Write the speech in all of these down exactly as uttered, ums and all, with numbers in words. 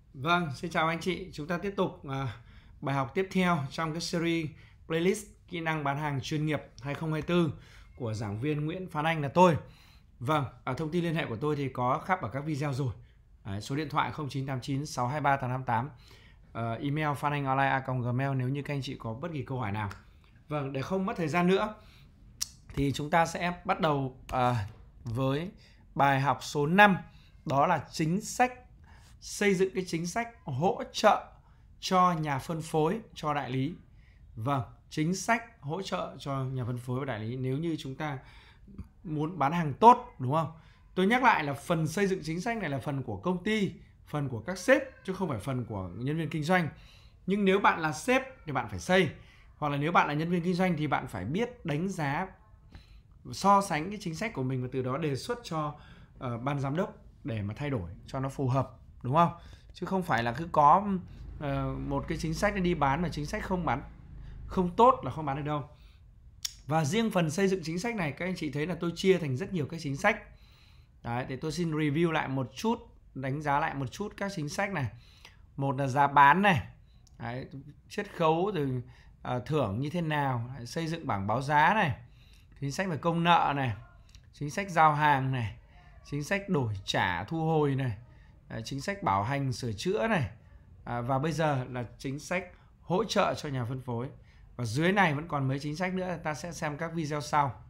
Vâng, xin chào anh chị. Chúng ta tiếp tục à, bài học tiếp theo trong cái series playlist kỹ năng bán hàng chuyên nghiệp hai không hai tư của giảng viên Nguyễn Phan Anh là tôi. Vâng, ở thông tin liên hệ của tôi thì có khắp ở các video rồi. Đấy, số điện thoại không chín tám chín sáu hai ba tám tám tám, à, email phananhonline a còng gmail nếu như các anh chị có bất kỳ câu hỏi nào. Vâng, để không mất thời gian nữa thì chúng ta sẽ bắt đầu à, với bài học số năm, đó là chính sách xây dựng cái chính sách hỗ trợ cho nhà phân phối, cho đại lý. Vâng, chính sách hỗ trợ cho nhà phân phối và đại lý nếu như chúng ta muốn bán hàng tốt, đúng không? Tôi nhắc lại là phần xây dựng chính sách này là phần của công ty, phần của các sếp chứ không phải phần của nhân viên kinh doanh. Nhưng nếu bạn là sếp thì bạn phải xây, hoặc là nếu bạn là nhân viên kinh doanh thì bạn phải biết đánh giá, so sánh cái chính sách của mình và từ đó đề xuất cho uh, ban giám đốc để mà thay đổi cho nó phù hợp, đúng không? Chứ không phải là cứ có uh, một cái chính sách đi bán mà chính sách không bán không tốt là không bán được đâu. Và riêng phần xây dựng chính sách này, các anh chị thấy là tôi chia thành rất nhiều các chính sách. Đấy, để tôi xin review lại một chút, đánh giá lại một chút các chính sách này. Một là giá bán này, đấy, chiết khấu rồi uh, thưởng như thế nào, đấy, xây dựng bảng báo giá này, chính sách về công nợ này, chính sách giao hàng này, chính sách đổi trả thu hồi này, chính sách bảo hành sửa chữa này, à, và bây giờ là chính sách hỗ trợ cho nhà phân phối. Và dưới này vẫn còn mấy chính sách nữa, ta sẽ xem các video sau.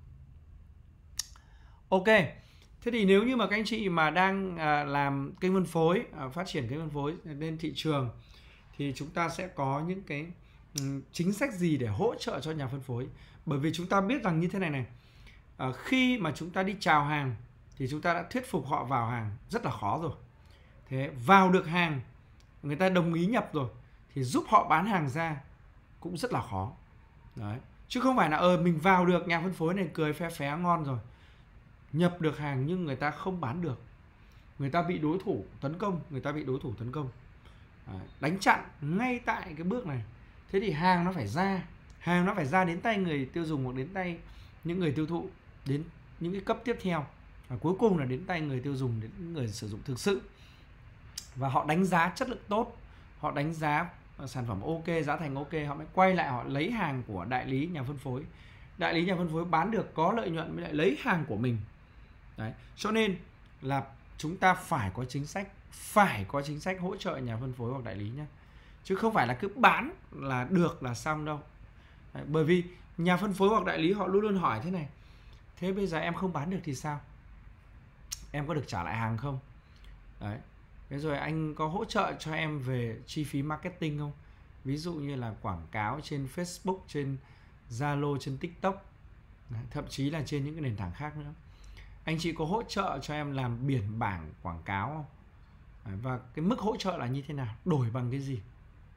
Ok, thế thì nếu như mà các anh chị mà đang à, làm kênh phân phối, à, phát triển kênh phân phối lên thị trường thì chúng ta sẽ có những cái um, chính sách gì để hỗ trợ cho nhà phân phối. Bởi vì chúng ta biết rằng như thế này này, à, khi mà chúng ta đi chào hàng thì chúng ta đã thuyết phục họ vào hàng rất là khó rồi. Thế vào được hàng, người ta đồng ý nhập rồi thì giúp họ bán hàng ra cũng rất là khó. Đấy. Chứ không phải là ờ mình vào được, nhà phân phối này cười phe phé ngon rồi, nhập được hàng nhưng người ta không bán được, người ta bị đối thủ tấn công, người ta bị đối thủ tấn công, Đấy. đánh chặn ngay tại cái bước này. Thế thì hàng nó phải ra, hàng nó phải ra đến tay người tiêu dùng hoặc đến tay những người tiêu thụ, đến những cái cấp tiếp theo, và cuối cùng là đến tay người tiêu dùng, đến người sử dụng thực sự. Và họ đánh giá chất lượng tốt, họ đánh giá sản phẩm ok, giá thành ok, họ mới quay lại họ lấy hàng của đại lý nhà phân phối. Đại lý nhà phân phối bán được có lợi nhuận mới lại lấy hàng của mình. Đấy. Cho nên là chúng ta phải có chính sách, phải có chính sách hỗ trợ nhà phân phối hoặc đại lý nhé. Chứ không phải là cứ bán là được là xong đâu. Đấy. Bởi vì nhà phân phối hoặc đại lý họ luôn luôn hỏi thế này: thế bây giờ em không bán được thì sao? Em có được trả lại hàng không? Đấy. Thế rồi anh có hỗ trợ cho em về chi phí marketing không? Ví dụ như là quảng cáo trên Facebook, trên Zalo, trên TikTok, thậm chí là trên những cái nền tảng khác nữa. Anh chị có hỗ trợ cho em làm biển bảng quảng cáo không? Và cái mức hỗ trợ là như thế nào? Đổi bằng cái gì?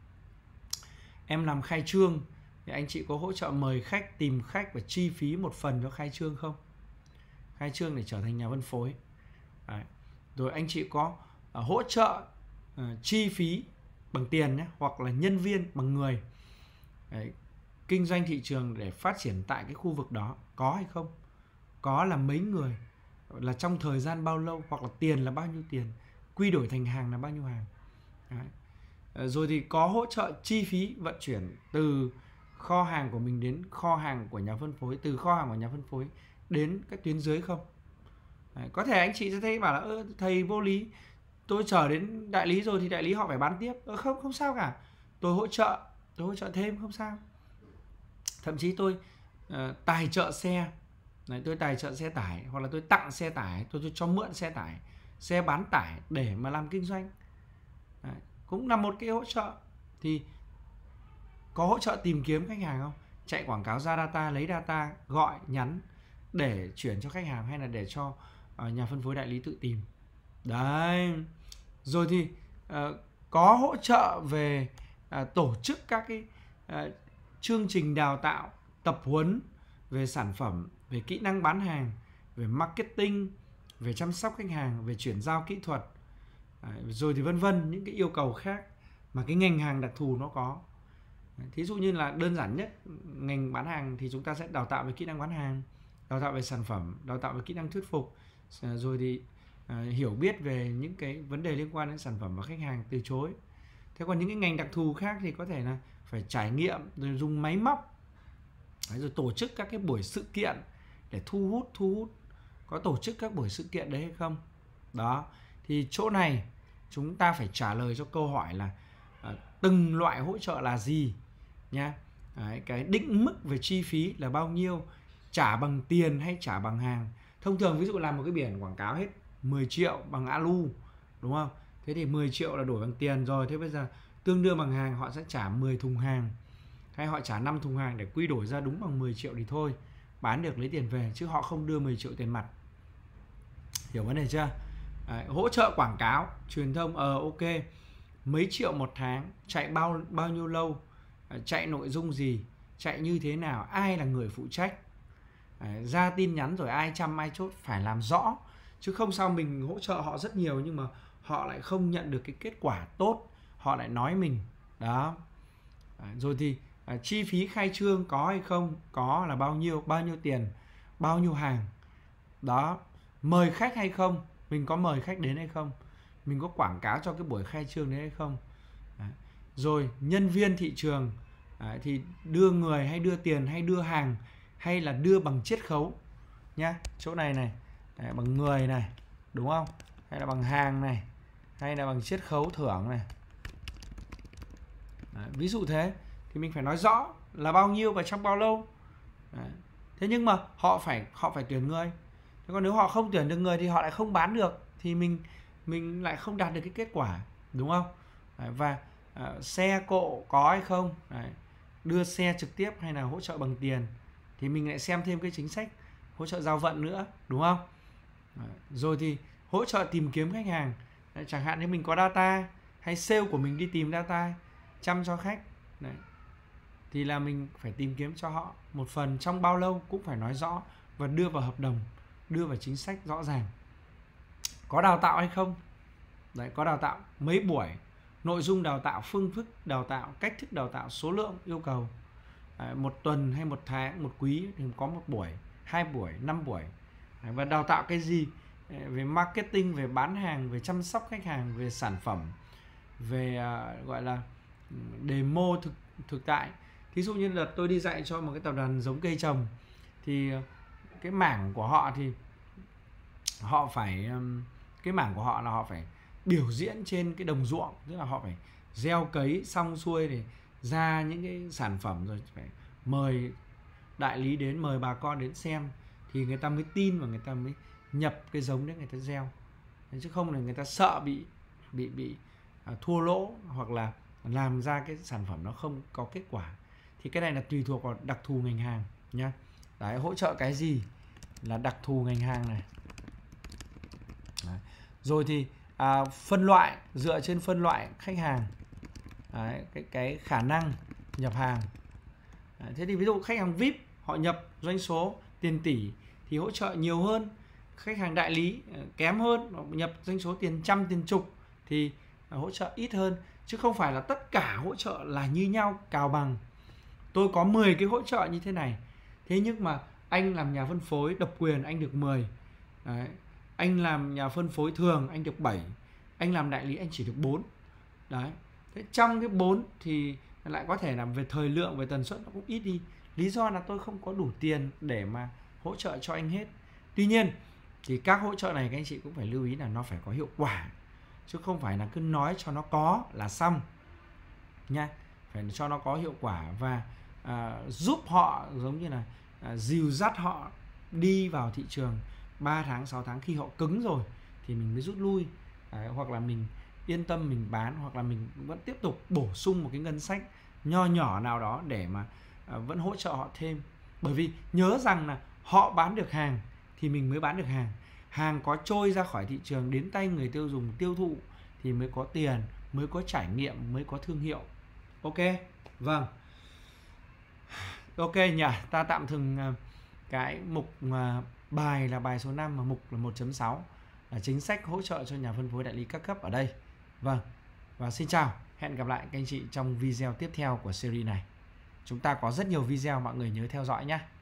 Em làm khai trương thì anh chị có hỗ trợ mời khách, tìm khách và chi phí một phần cho khai trương không? Khai trương để trở thành nhà phân phối. Đấy. Rồi anh chị có uh, hỗ trợ uh, chi phí bằng tiền nhé, hoặc là nhân viên bằng người. Đấy. Kinh doanh thị trường để phát triển tại cái khu vực đó có hay không? Có là mấy người, là trong thời gian bao lâu, hoặc là tiền là bao nhiêu tiền, quy đổi thành hàng là bao nhiêu hàng. Đấy. Rồi thì có hỗ trợ chi phí vận chuyển từ kho hàng của mình đến kho hàng của nhà phân phối, từ kho hàng của nhà phân phối đến các tuyến dưới không? Đấy. Có thể anh chị sẽ thấy bảo là ơ thầy vô lý, tôi chở đến đại lý rồi thì đại lý họ phải bán tiếp. Ờ, không, không sao cả, tôi hỗ trợ, tôi hỗ trợ thêm không sao. Thậm chí tôi uh, tài trợ xe. Đấy, tôi tài trợ xe tải, hoặc là tôi tặng xe tải, tôi, tôi cho mượn xe tải, xe bán tải để mà làm kinh doanh. Đấy, cũng là một cái hỗ trợ. Thì có hỗ trợ tìm kiếm khách hàng không? Chạy quảng cáo ra data, lấy data, gọi, nhắn để chuyển cho khách hàng, hay là để cho uh, nhà phân phối đại lý tự tìm. Đấy. Rồi thì uh, có hỗ trợ về uh, tổ chức các cái uh, chương trình đào tạo, tập huấn về sản phẩm, về kỹ năng bán hàng, về marketing, về chăm sóc khách hàng, về chuyển giao kỹ thuật, rồi thì vân vân, những cái yêu cầu khác mà cái ngành hàng đặc thù nó có. Thí dụ như là đơn giản nhất, ngành bán hàng thì chúng ta sẽ đào tạo về kỹ năng bán hàng, đào tạo về sản phẩm, đào tạo về kỹ năng thuyết phục, rồi thì à, hiểu biết về những cái vấn đề liên quan đến sản phẩm và khách hàng từ chối. Thế còn những cái ngành đặc thù khác thì có thể là phải trải nghiệm, rồi dùng máy móc, rồi tổ chức các cái buổi sự kiện để thu hút thu hút có tổ chức các buổi sự kiện đấy hay không. Đó, thì chỗ này chúng ta phải trả lời cho câu hỏi là à, từng loại hỗ trợ là gì nhá. Đấy, cái định mức về chi phí là bao nhiêu, trả bằng tiền hay trả bằng hàng. Thông thường ví dụ làm một cái biển quảng cáo hết mười triệu bằng alu, đúng không? Thế thì mười triệu là đổi bằng tiền rồi. Thế bây giờ tương đương bằng hàng, họ sẽ trả mười thùng hàng hay họ trả năm thùng hàng để quy đổi ra đúng bằng mười triệu thì thôi, bán được lấy tiền về, chứ họ không đưa mười triệu tiền mặt. Hiểu vấn đề chưa? Đấy, hỗ trợ quảng cáo, truyền thông, ờ ok, mấy triệu một tháng, chạy bao bao nhiêu lâu, chạy nội dung gì, chạy như thế nào, ai là người phụ trách. Đấy, ra tin nhắn rồi ai chăm ai chốt phải làm rõ, chứ không sao mình hỗ trợ họ rất nhiều nhưng mà họ lại không nhận được cái kết quả tốt, họ lại nói mình. Đó. Đấy, rồi thì à, chi phí khai trương có hay không, có là bao nhiêu, bao nhiêu tiền, bao nhiêu hàng. Đó, mời khách hay không, mình có mời khách đến hay không, mình có quảng cáo cho cái buổi khai trương đấy hay không. Đấy. Rồi nhân viên thị trường, đấy, thì đưa người hay đưa tiền hay đưa hàng hay là đưa bằng chiết khấu nhá. Chỗ này này, đấy, bằng người này, đúng không, hay là bằng hàng này, hay là bằng chiết khấu thưởng này. Đấy, ví dụ thế thì mình phải nói rõ là bao nhiêu và trong bao lâu. Đấy. Thế nhưng mà họ phải họ phải tuyển người. Thế còn nếu họ không tuyển được người thì họ lại không bán được, thì mình mình lại không đạt được cái kết quả, đúng không? Đấy, và uh, xe cộ có hay không. Đấy, đưa xe trực tiếp hay là hỗ trợ bằng tiền, thì mình lại xem thêm cái chính sách hỗ trợ giao vận nữa, đúng không? Đấy, rồi thì hỗ trợ tìm kiếm khách hàng. Đấy, chẳng hạn như mình có data hay sale của mình đi tìm data chăm cho khách. Đấy, thì là mình phải tìm kiếm cho họ một phần, trong bao lâu cũng phải nói rõ và đưa vào hợp đồng, đưa vào chính sách rõ ràng. Có đào tạo hay không? Đấy, có đào tạo mấy buổi, nội dung đào tạo, phương thức đào tạo, cách thức đào tạo, số lượng yêu cầu. Đấy, một tuần hay một tháng, một quý thì có một buổi, hai buổi, năm buổi. Đấy, và đào tạo cái gì? Đấy, về marketing, về bán hàng, về chăm sóc khách hàng, về sản phẩm, về uh, gọi là demo thực thực tại. Thí dụ như là tôi đi dạy cho một cái tập đoàn giống cây trồng, thì cái mảng của họ thì họ phải cái mảng của họ là họ phải biểu diễn trên cái đồng ruộng, tức là họ phải gieo cấy xong xuôi để ra những cái sản phẩm, rồi phải mời đại lý đến, mời bà con đến xem thì người ta mới tin và người ta mới nhập cái giống đấy người ta gieo. Chứ không là người ta sợ bị bị bị à, thua lỗ, hoặc là làm ra cái sản phẩm nó không có kết quả. Thì cái này là tùy thuộc vào đặc thù ngành hàng nhá. Đấy, hỗ trợ cái gì là đặc thù ngành hàng này. Đấy. Rồi thì à, phân loại, dựa trên phân loại khách hàng. Đấy, cái, cái khả năng nhập hàng. Đấy, thế thì ví dụ khách hàng vi ai pi họ nhập doanh số tiền tỷ thì hỗ trợ nhiều hơn. Khách hàng đại lý kém hơn, họ nhập doanh số tiền trăm, tiền chục thì hỗ trợ ít hơn. Chứ không phải là tất cả hỗ trợ là như nhau, cào bằng. Tôi có mười cái hỗ trợ như thế này, thế nhưng mà anh làm nhà phân phối độc quyền anh được mười. Đấy. Anh làm nhà phân phối thường anh được bảy. Anh làm đại lý anh chỉ được bốn. Đấy. Thế trong cái bốn thì lại có thể là về thời lượng, về tần suất nó cũng ít đi. Lý do là tôi không có đủ tiền để mà hỗ trợ cho anh hết. Tuy nhiên thì các hỗ trợ này các anh chị cũng phải lưu ý là nó phải có hiệu quả, chứ không phải là cứ nói cho nó có là xong nha. Phải cho nó có hiệu quả và à, giúp họ, giống như là à, dìu dắt họ đi vào thị trường ba tháng, sáu tháng. Khi họ cứng rồi thì mình mới rút lui. Đấy, hoặc là mình yên tâm mình bán, hoặc là mình vẫn tiếp tục bổ sung một cái ngân sách nho nhỏ nào đó để mà à, vẫn hỗ trợ họ thêm. Bởi vì nhớ rằng là họ bán được hàng thì mình mới bán được hàng. Hàng có trôi ra khỏi thị trường đến tay người tiêu dùng tiêu thụ thì mới có tiền, mới có trải nghiệm, mới có thương hiệu. Ok, vâng. Ok nhỉ, ta tạm dừng cái mục bài là bài số năm, mà mục là một chấm sáu là chính sách hỗ trợ cho nhà phân phối đại lý các cấp ở đây. Vâng, và xin chào, hẹn gặp lại các anh chị trong video tiếp theo của series này. Chúng ta có rất nhiều video, mọi người nhớ theo dõi nhé.